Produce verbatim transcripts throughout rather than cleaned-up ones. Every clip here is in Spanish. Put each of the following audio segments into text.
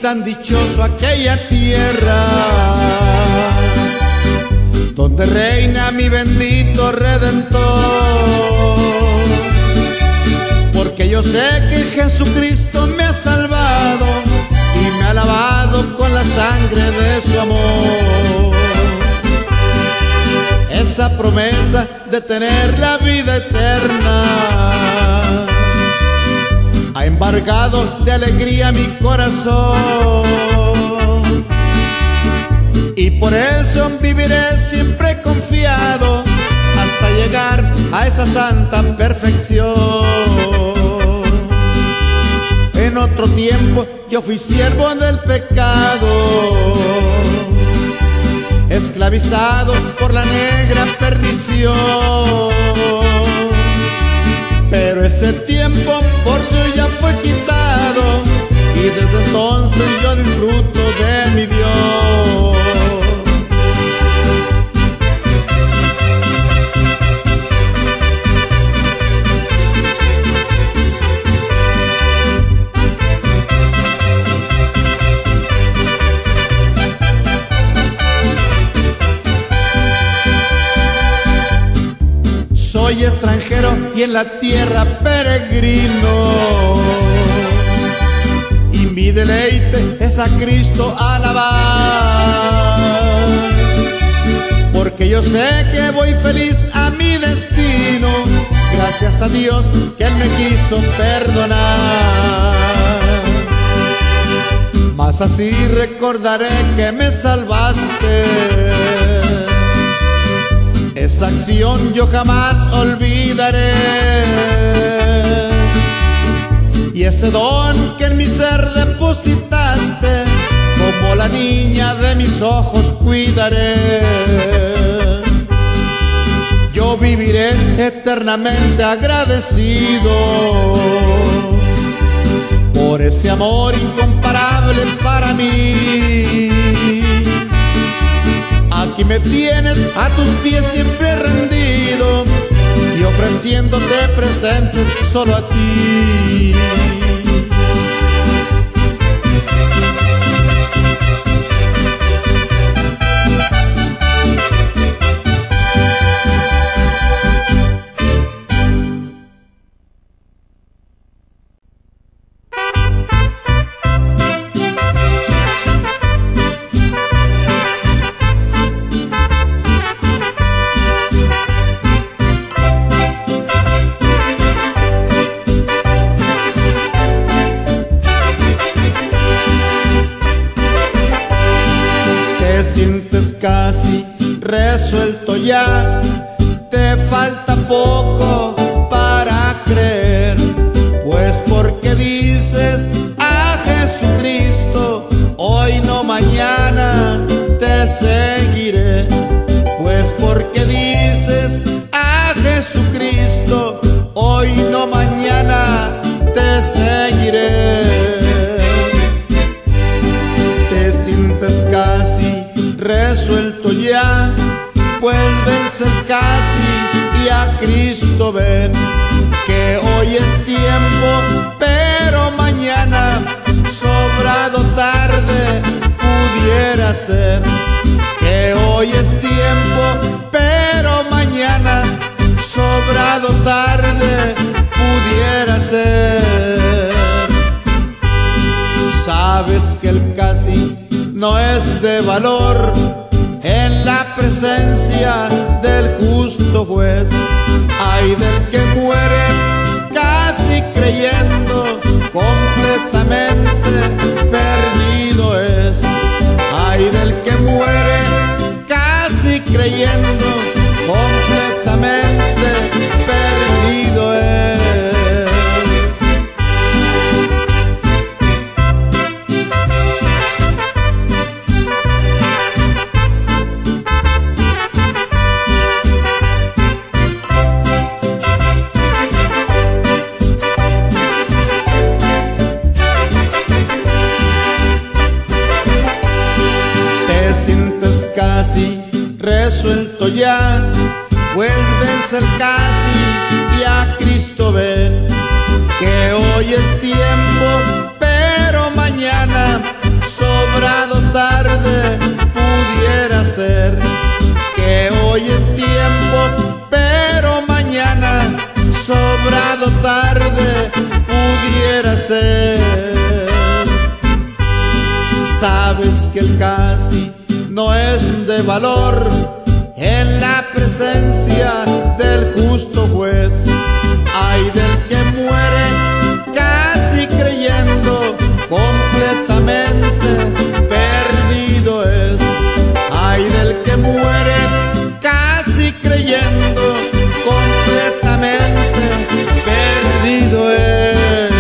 tan dichoso aquella tierra donde reina mi bendito Redentor, porque yo sé que Jesucristo me ha salvado y me ha lavado con la sangre de su amor. Esa promesa de tener la vida eterna ha embargado de alegría mi corazón, y por eso viviré siempre confiado hasta llegar a esa santa perfección. En otro tiempo yo fui siervo del pecado, esclavizado por la negra perdición, pero ese tiempo por Dios ya fue quitado y desde entonces yo disfruto de mi Dios. Soy extranjero y en la tierra peregrino, y mi deleite es a Cristo alabar, porque yo sé que voy feliz a mi destino, gracias a Dios que Él me quiso perdonar. Mas así recordaré que me salvaste, esa acción yo jamás olvidaré, y ese don que en mi ser depositaste, como la niña de mis ojos cuidaré. Yo viviré eternamente agradecido por ese amor incomparable para mí. Aquí me tienes a tus pies siempre rendido y ofreciéndote presentes solo a ti. Casi resuelto ya, te falta poco para creer, pues porque dices a Jesucristo, hoy no mañana te seguiré. Pues porque dices a Jesucristo, hoy no mañana te seguiré. Te sientes casi resuelto ya, pues vencer casi y a Cristo ven, que hoy es tiempo, pero mañana sobrado tarde pudiera ser. Que hoy es tiempo, pero mañana sobrado tarde pudiera ser. Sabes que el casi no es de valor en la presencia del justo juez. Ay del que muere casi creyendo, completamente perdido es. Ay del que muere casi creyendo, completamente perdido es. Casi resuelto ya, pues vencer casi y a Cristo ven, que hoy es tiempo, pero mañana tarde pudiera ser. Sabes que el casi no es de valor en la presencia del justo juez. Ay del que muere casi creyendo, completamente perdido es. Ay del que muere casi creyendo, completamente perdido es.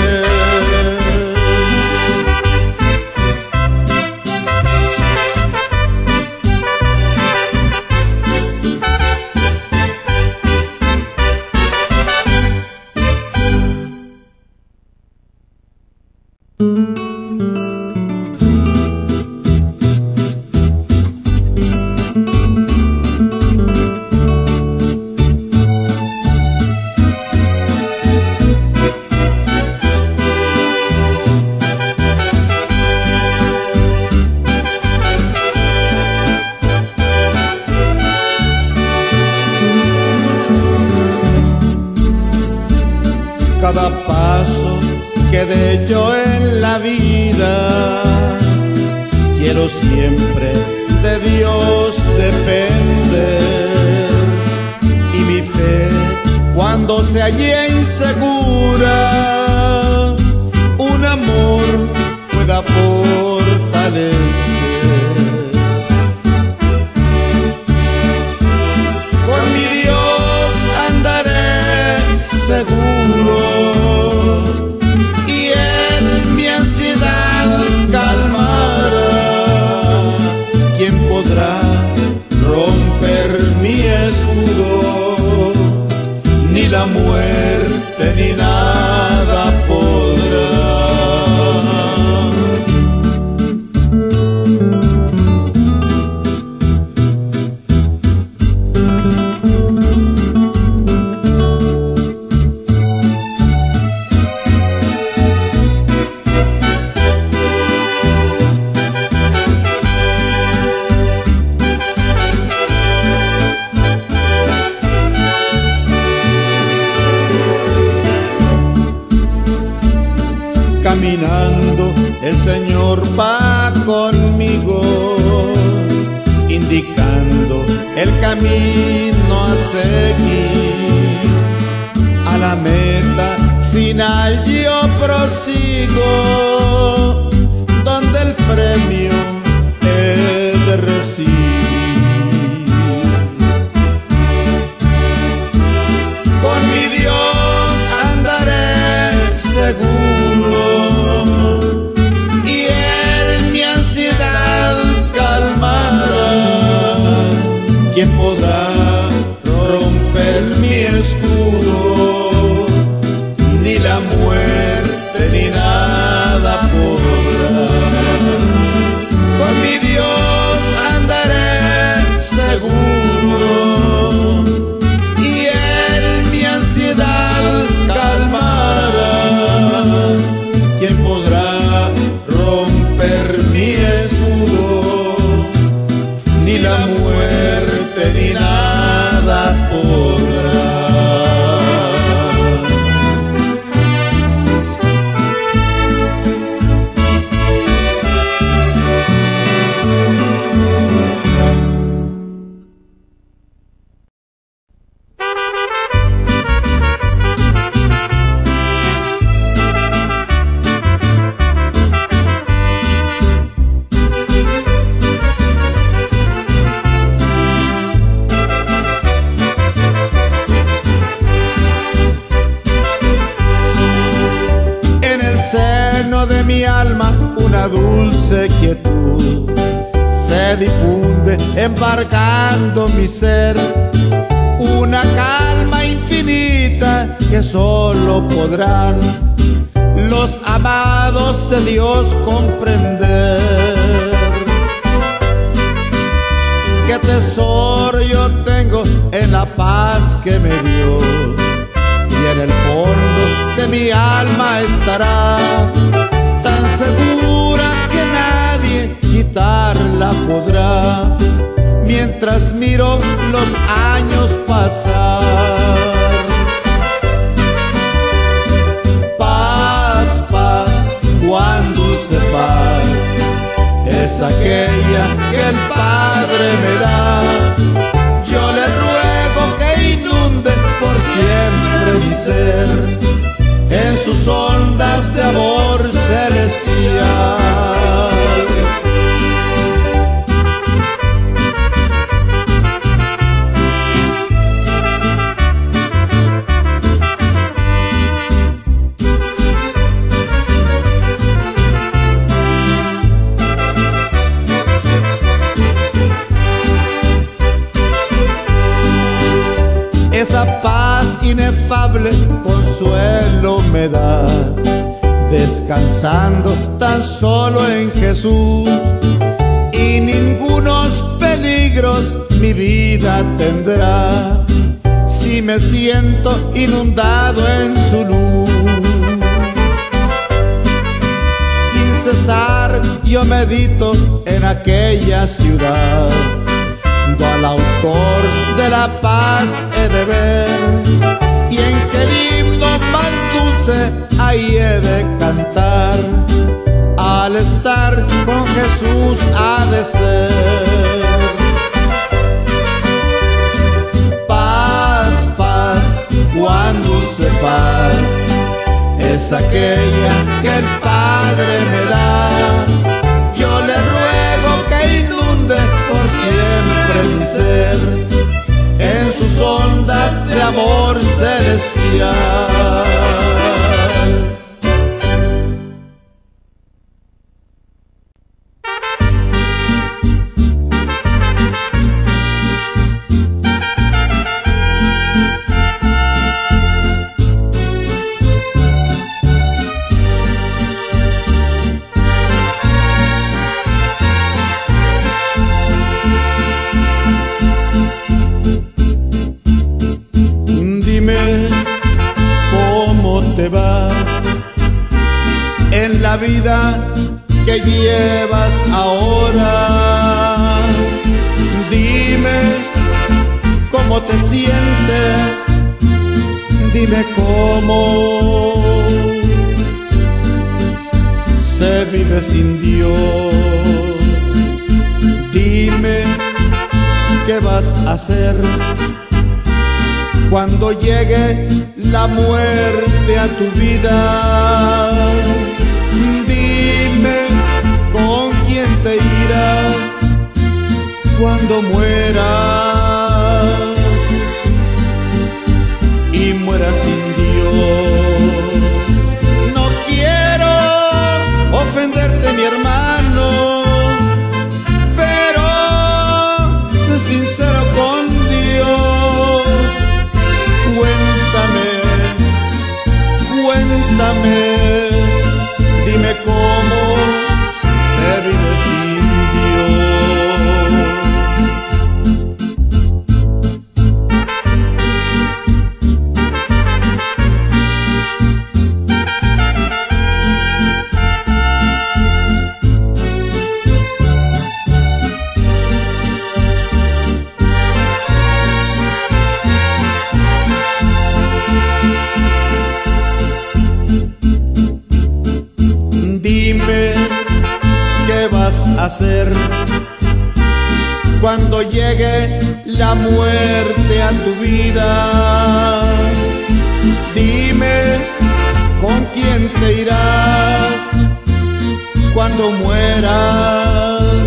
Cada paso que dé yo en la vida, quiero siempre de Dios depender. Y mi fe, cuando se halle insegura, un amor pueda fortalecer. Con mi Dios andaré seguro, y Él mi ansiedad calmará. ¿Quién podrá romper mi escudo? Ni la muerte ni nada podrá. Caminando el Señor va conmigo, indicando el camino a seguir. A la meta final yo prosigo, donde el premio he de recibir. Con mi Dios andaré seguro, y Él mi ansiedad calmará. ¿Quién podrá romper mi escudo? Ni la muerte ni nada podrá. Con mi Dios andaré seguro, y Él mi ansiedad calmará. ¿Quién podrá romper mi escudo? Ni la muerte ni nada podrá. De mi alma una dulce quietud se difunde embargando mi ser, una calma infinita que solo podrán los amados de Dios comprender. Qué tesoro yo tengo en la paz que me dio, y en el fondo de mi alma estará, tan segura que nadie quitarla podrá, mientras miro los años pasar. aquella que el Padre me da. Yo le ruego que inunde por siempre mi ser en sus ondas de amor celestial. Esa paz inefable consuelo me da, descansando tan solo en Jesús, y ningunos peligros mi vida tendrá, si me siento inundado en su luz. Sin cesar yo medito en aquella ciudad, al autor de la paz he de ver, y en que el himno más dulce ahí he de cantar, al estar con Jesús ha de ser. Paz, paz, cuán dulce paz, es aquella que el Padre me da. Yo le ruego que inunde por siempre mi ser en sus ondas de amor celestial. En la vida que llevas ahora, dime cómo te sientes, dime cómo se vive sin Dios, dime qué vas a hacer cuando llegue la muerte a tu vida. Dime con quién te irás cuando mueras y mueras sin Dios. No quiero ofenderte, mi hermano, pero sé sincero con Dios. Cuéntame, cuéntame, dime cómo se vive sin Dios. Dime qué vas a hacer cuando llegue la muerte a tu vida. Dime con quién te irás cuando mueras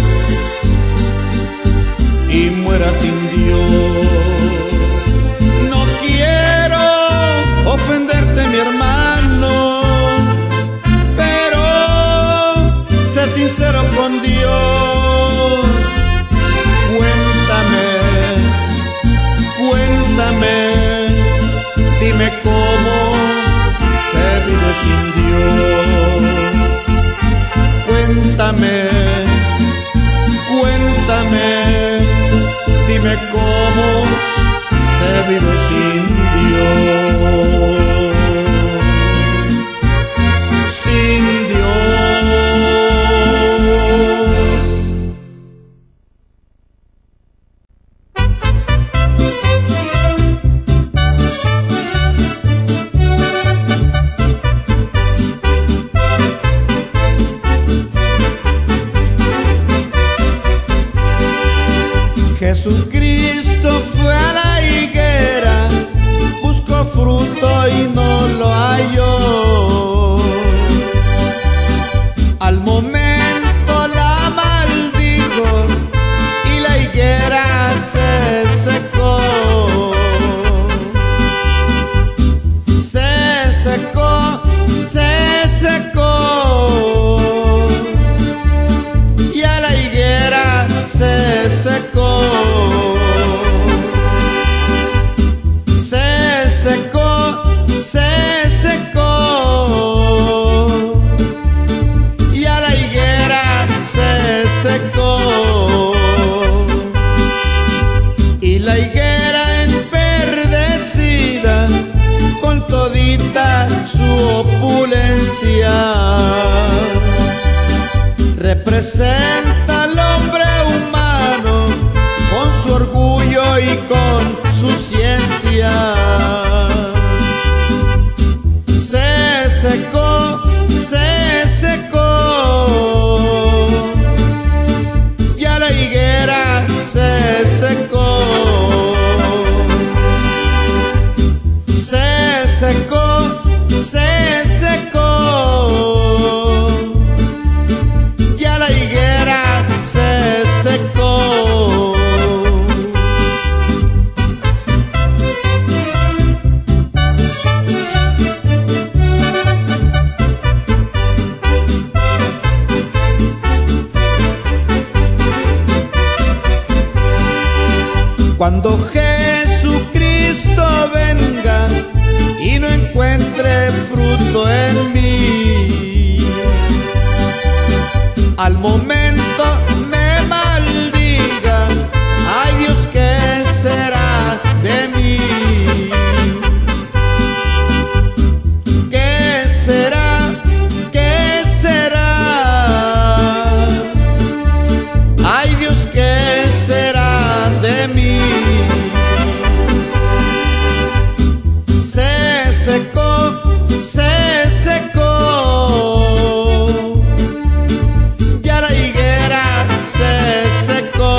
y mueras sin Dios. No quiero ofenderte, mi hermano, sé sincero con Dios. Cuéntame, cuéntame, dime cómo se vive sin Dios. Cuéntame, cuéntame, dime cómo se vive sin Dios. Sin Dios. secó, se secó, se secó, y a la higuera se secó, y la higuera enverdecida con todita su opulencia representa al hombre humano con su orgullo y con su ciencia. Se secó, se secó, ya la higuera se secó, se secó, se secó, ya la higuera se secó. Cuando Jesucristo venga y no encuentre fruto en mí, al momento me maldiga, ay Dios, ¿qué será de mí? ¿Qué será? ¿Qué será? Ay Dios, ¿qué será de mí? Se secó, se secó, ya la higuera se secó.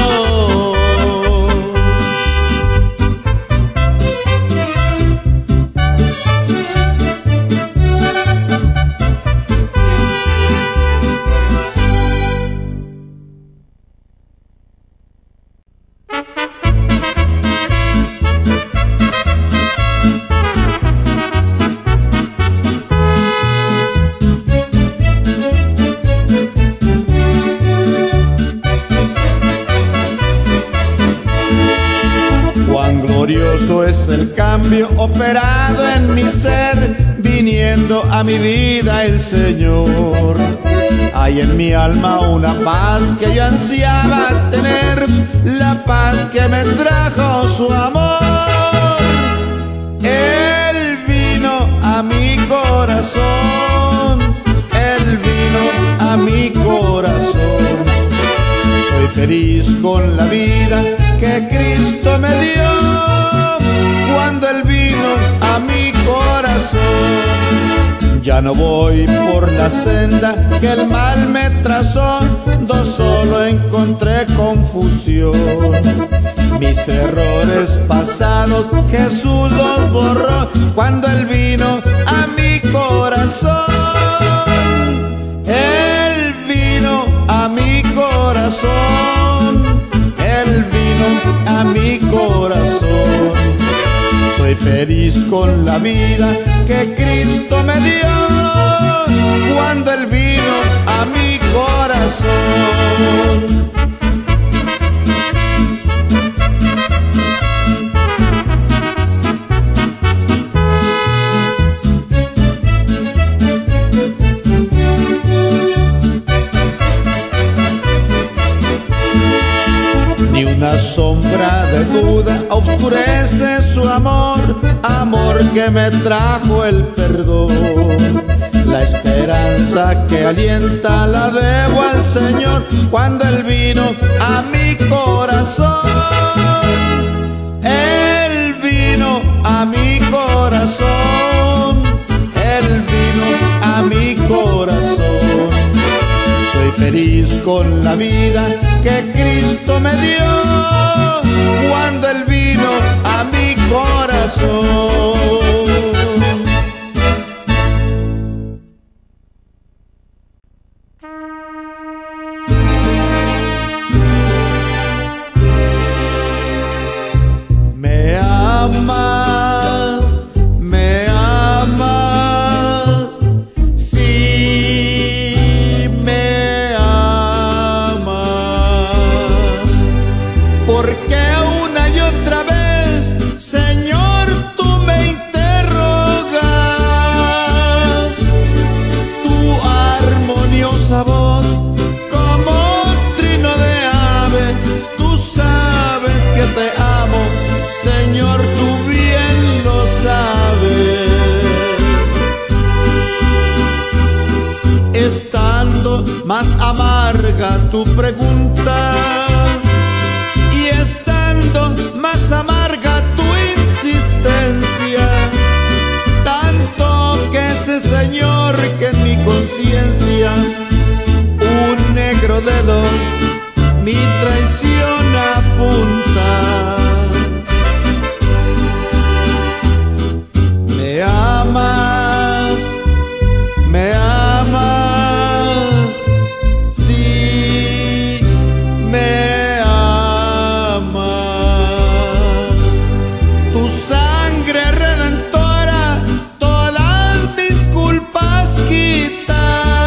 Glorioso es el cambio operado en mi ser, viniendo a mi vida el Señor. Hay en mi alma una paz que yo ansiaba tener, la paz que me trajo su amor. Él vino a mi corazón, Él vino a mi corazón. Soy feliz con la vida que Cristo me dio cuando Él vino a mi corazón. Ya no voy por la senda que el mal me trazó, no solo encontré confusión. Mis errores pasados Jesús los borró cuando Él vino a mi corazón. Él vino a mi corazón, Él vino a mi corazón. Soy feliz con la vida que Cristo me dio cuando Él vino a mi corazón. Ni una sombra de duda oscurece su amor, amor que me trajo el perdón. La esperanza que alienta la debo al Señor cuando Él vino a mi corazón. Él vino a mi corazón, Él vino a mi corazón. Soy feliz con la vida que Cristo me dio cuando Él vino a mi corazón. Me amas, me amas, sí me amas. más amarga tu pregunta, y estando más amarga tu insistencia, tanto que ese Señor que en mi conciencia un negro dedo mi traición apunta. Me amas, me amas, sí, me amas. Tu sangre redentora todas mis culpas quita,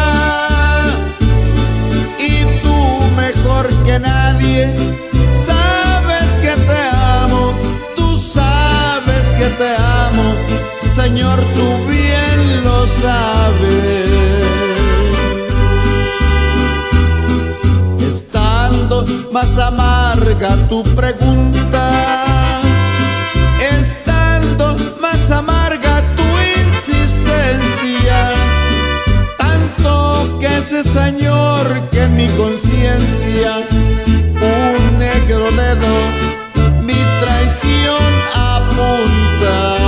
y tú mejor que nadie sabes que te amo, tú sabes que te amo, Señor, tú bien lo sabes. Estando más amarga tu pregunta, estando más amarga tu insistencia, tanto que ese Señor que en mi conciencia un negro dedo mi traición apunta.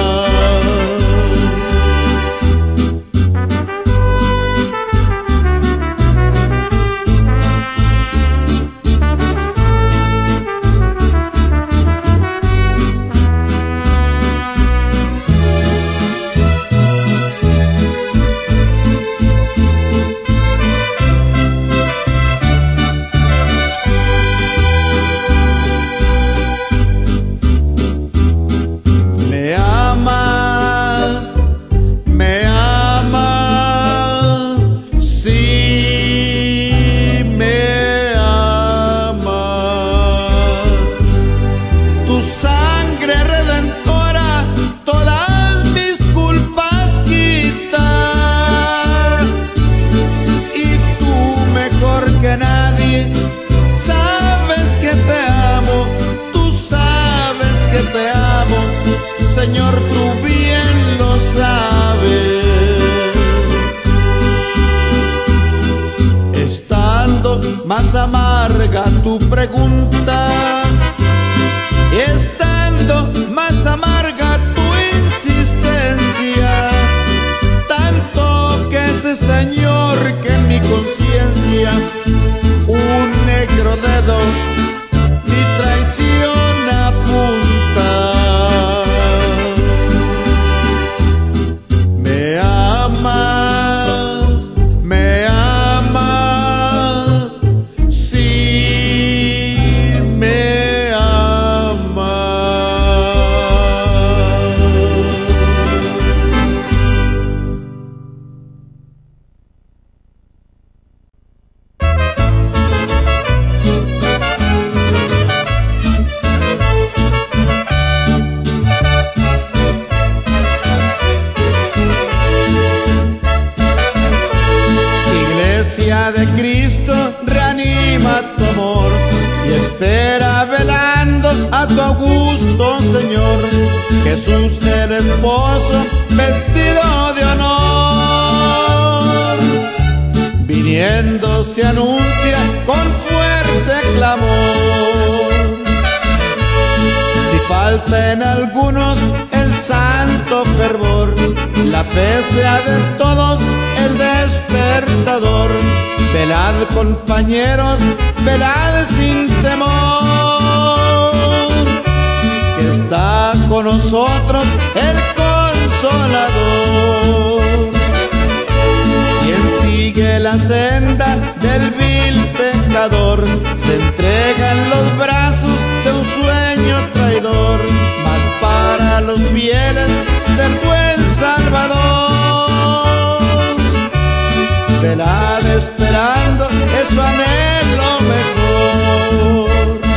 Señor, tú bien lo sabes. Estando más amarga tu pregunta, estando más amarga tu insistencia, tanto que ese Señor que en mi conciencia un negro dedo mi traición apunta. De Cristo reanima tu amor y espera velando a tu augusto Señor. Jesús el esposo vestido de honor, viniendo se anuncia con fuerte clamor. Si falta en algunos el santo fervor, la fe sea de todos el despertador. Velad, compañeros, velad sin temor, que está con nosotros el Consolador. Quien sigue la senda del vil pecador se entrega en los brazos de un sueño traidor, mas para los fieles del buen Salvador, velad esperando es su anhelo mejor.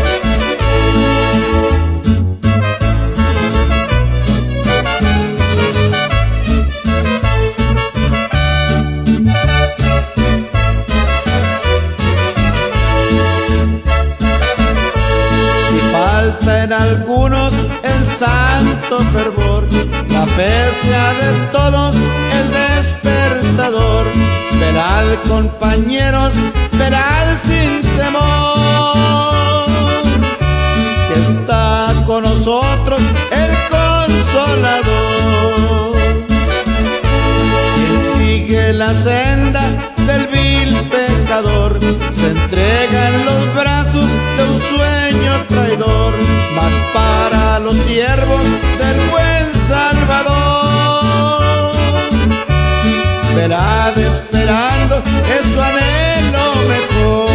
Si falta en algunos el santo fervor, la fe sea de todos el despertador. Velad con compañeros, verán sin temor que está con nosotros el Consolador, quien sigue la senda del vil pecador, se entrega en los brazos de un sueño traidor, mas para los siervos del buen Salvador, verá esperando es su anhelo mejor.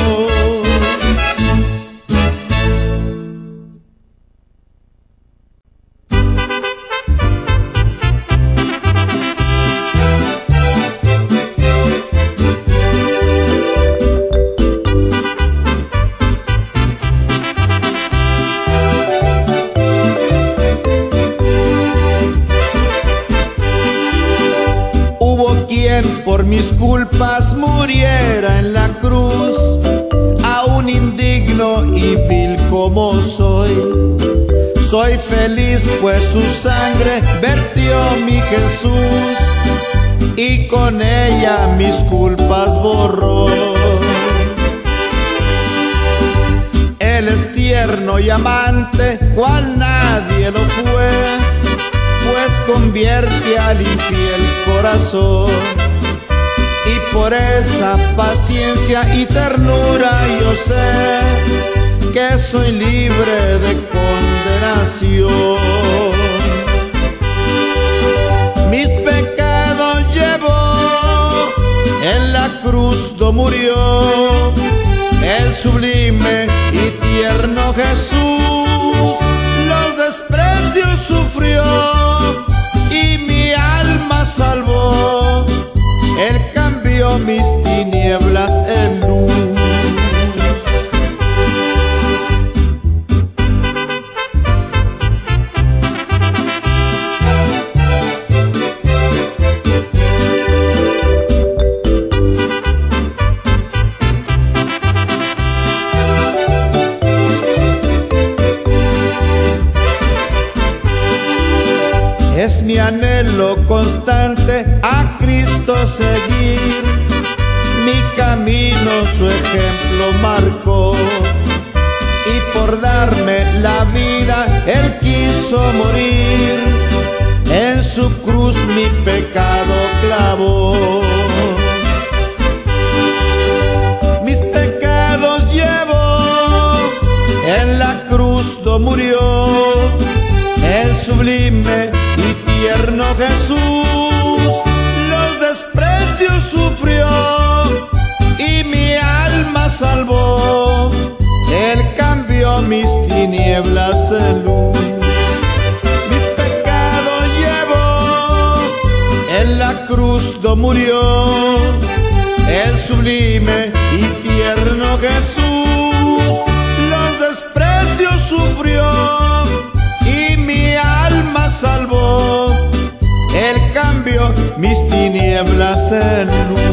Por mis culpas muriera en la cruz, aún indigno y vil como soy. Soy feliz pues su sangre vertió mi Jesús, y con ella mis culpas borró. Él es tierno y amante, cual nadie lo fue, pues convierte al infiel corazón. Y por esa paciencia y ternura yo sé que soy libre de condenación. Mis pecados llevó, en la cruz do murió, el sublime y tierno Jesús. Los desprecios sufrió y mi alma salvó. Él cambió mis tinieblas en luz. Es mi anhelo constante a Cristo seguir, mi camino su ejemplo marcó, y por darme la vida Él quiso morir, en su cruz mi pecado clavó. Mis pecados llevó, en la cruz do murió, el sublime y tierno Jesús. Los desprecios sufrió y mi alma salvó. Él cambió mis tinieblas en luz. Mis pecados llevó, en la cruz do murió, el sublime y tierno Jesús. Los desprecios sufrió y mi alma salvó. Él cambió mis tinieblas en luz.